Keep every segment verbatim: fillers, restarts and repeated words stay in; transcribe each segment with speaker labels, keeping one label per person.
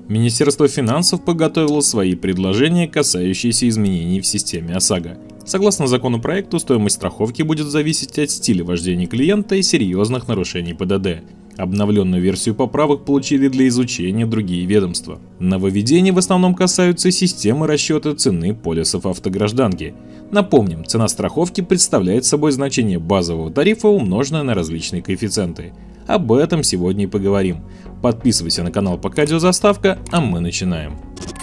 Speaker 1: Министерство финансов подготовило свои предложения, касающиеся изменений в системе ОСАГО. Согласно законопроекту, стоимость страховки будет зависеть от стиля вождения клиента и серьезных нарушений ПДД. Обновленную версию поправок получили для изучения другие ведомства. Нововведения в основном касаются системы расчета цены полисов автогражданки. Напомним, цена страховки представляет собой значение базового тарифа, умноженное на различные коэффициенты. Об этом сегодня и поговорим. Подписывайся на канал пока идет заставка, а мы начинаем.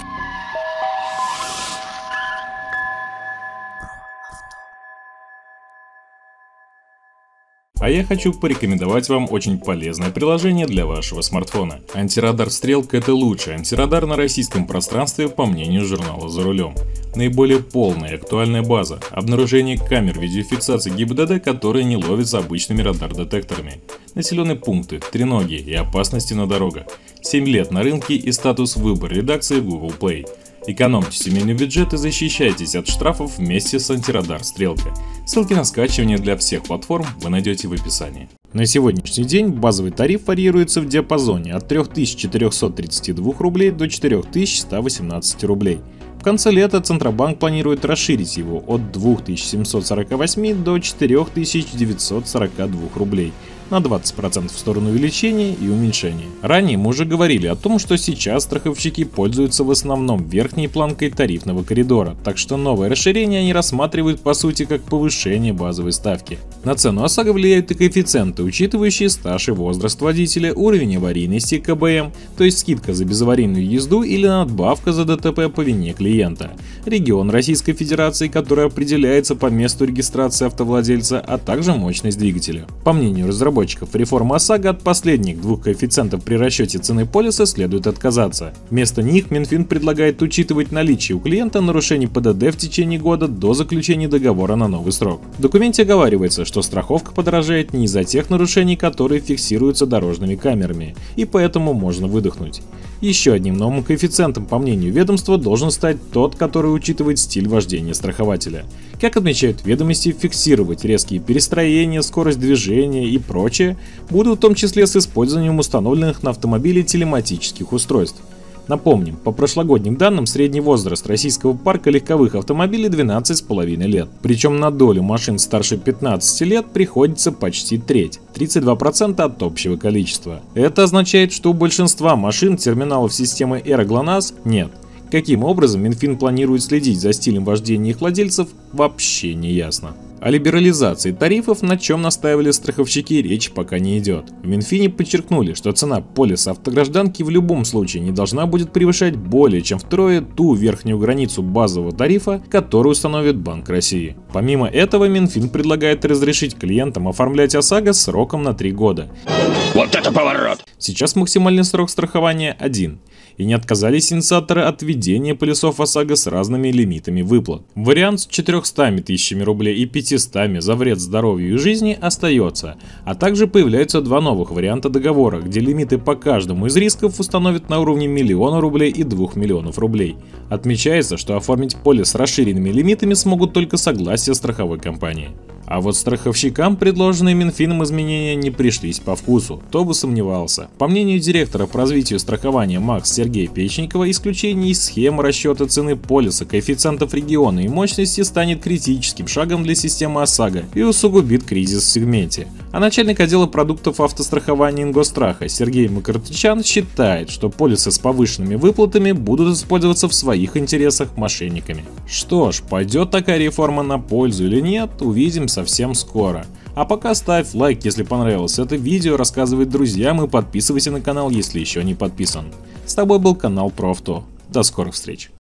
Speaker 1: А я хочу порекомендовать вам очень полезное приложение для вашего смартфона. Антирадар Стрелка — это лучший антирадар на российском пространстве, по мнению журнала «За рулем». Наиболее полная и актуальная база обнаружения камер видеофиксации ГИБДД, которые не ловятся обычными радар-детекторами. Населенные пункты, треноги и опасности на дорогах. семь лет на рынке и статус выбор редакции Google Play. Экономьте семейный бюджет и защищайтесь от штрафов вместе с антирадар Стрелка. Ссылки на скачивание для всех платформ вы найдете в описании. На сегодняшний день базовый тариф варьируется в диапазоне от трёх тысяч четырёхсот тридцати двух рублей до четырёх тысяч ста восемнадцати рублей. В конце лета Центробанк планирует расширить его от двух тысяч семисот сорока восьми до четырёх тысяч девятисот сорока двух рублей. На двадцать процентов в сторону увеличения и уменьшения. Ранее мы уже говорили о том, что сейчас страховщики пользуются в основном верхней планкой тарифного коридора, так что новое расширение они рассматривают по сути как повышение базовой ставки. На цену ОСАГО влияют и коэффициенты, учитывающие стаж и возраст водителя, уровень аварийности КБМ, то есть скидка за безаварийную езду или надбавка за ДТП по вине клиента, регион Российской Федерации, который определяется по месту регистрации автовладельца, а также мощность двигателя. По мнению разработчиков, реформа ОСАГО от последних двух коэффициентов при расчете цены полиса следует отказаться. Вместо них Минфин предлагает учитывать наличие у клиента нарушений ПДД в течение года до заключения договора на новый срок. В документе оговаривается, что страховка подорожает не из-за тех нарушений, которые фиксируются дорожными камерами, и поэтому можно выдохнуть. Еще одним новым коэффициентом, по мнению ведомства, должен стать тот, который учитывает стиль вождения страхователя. Как отмечают ведомости, фиксировать резкие перестроения, скорость движения и прочее будут в том числе с использованием установленных на автомобиле телематических устройств. Напомним, по прошлогодним данным, средний возраст российского парка легковых автомобилей двенадцать с половиной лет. Причем на долю машин старше пятнадцати лет приходится почти треть, тридцать два процента от общего количества. Это означает, что у большинства машин терминалов системы эра ГЛОНАСС нет. Каким образом Минфин планирует следить за стилем вождения их владельцев, вообще не ясно. О либерализации тарифов, на чем настаивали страховщики, речь пока не идет. В Минфине подчеркнули, что цена полиса автогражданки в любом случае не должна будет превышать более чем втрое ту верхнюю границу базового тарифа, которую установит Банк России. Помимо этого, Минфин предлагает разрешить клиентам оформлять ОСАГО сроком на три года. Вот это поворот! Сейчас максимальный срок страхования один. И не отказались инициаторы от введения полисов ОСАГО с разными лимитами выплат. Вариант с четырёхстами тысячами рублей и пятистами за вред здоровью и жизни остается, а также появляются два новых варианта договора, где лимиты по каждому из рисков установят на уровне миллиона рублей и двух миллионов рублей. Отмечается, что оформить полис с расширенными лимитами смогут только согласие страховой компании. А вот страховщикам предложенные Минфином изменения не пришлись по вкусу, кто бы сомневался. По мнению директора по развитию страхования МАКС Сергея Печникова, исключение из схемы расчета цены полиса, коэффициентов региона и мощности станет критическим шагом для системы ОСАГО и усугубит кризис в сегменте. А начальник отдела продуктов автострахования Ингостраха Сергей Макартычан считает, что полисы с повышенными выплатами будут использоваться в своих интересах мошенниками. Что ж, пойдет такая реформа на пользу или нет, увидим совсем скоро. А пока ставь лайк, если понравилось это видео, рассказывай друзьям и подписывайся на канал, если еще не подписан. С тобой был канал про авто. До скорых встреч.